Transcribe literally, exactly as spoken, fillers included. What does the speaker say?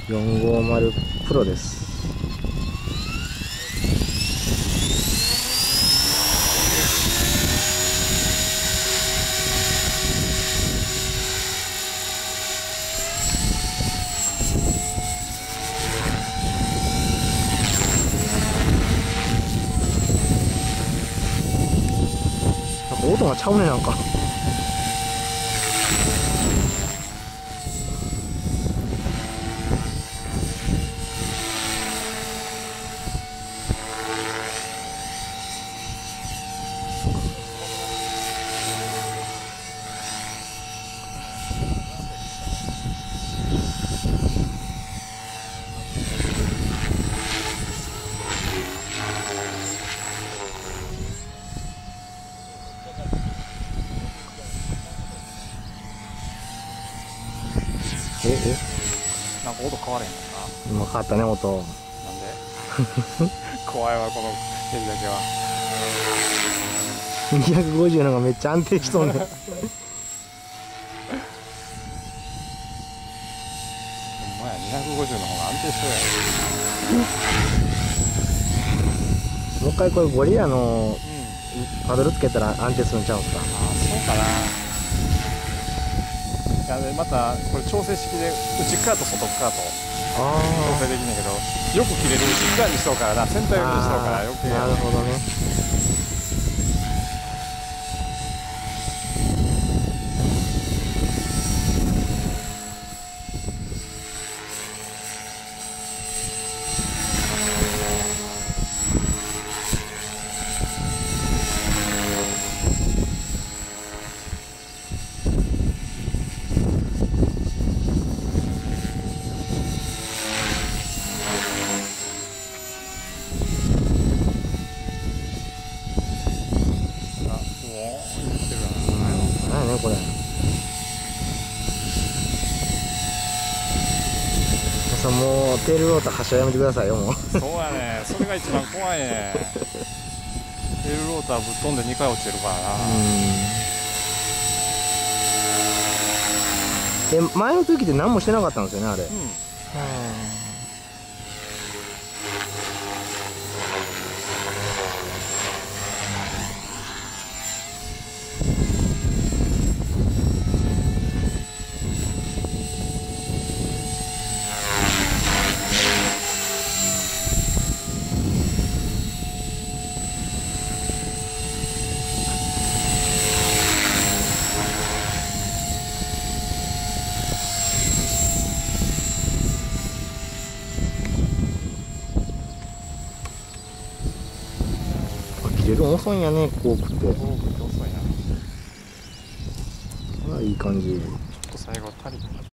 よんごーまるプロです。なんか音がちゃうね、なんか。ええなんか音変われへんかな。 今変わったね、音。 なんで怖いわこのヘリだけは。 にひゃくごじゅうのがめっちゃ安定しとんねん。 ほんまや、にひゃくごじゅうの方が安定しそうや。 もう一回これゴリラのうん、 パドルつけたら安定するんちゃうんすか。 ああそうかな。いやでまたこれ調整式で内側と外側と調あ整できんねんけど、よく切れる内側にしとうからな、先端寄りにしとうから余計やなるほどね。 あ、うおー言ってるな。 何やねんこれ。さんもうテールローター発射やめてくださいよ、もう。 そうやね、それが一番怖いね。テールローターぶっ飛んでにかい落ちてるからな。 で前の時って何もしてなかったんですよね、あれ。 うん、 切れるの遅いんやね、コークって。 遠くて遅いな。 ああ、いい感じ。 ちょっと最後足りた。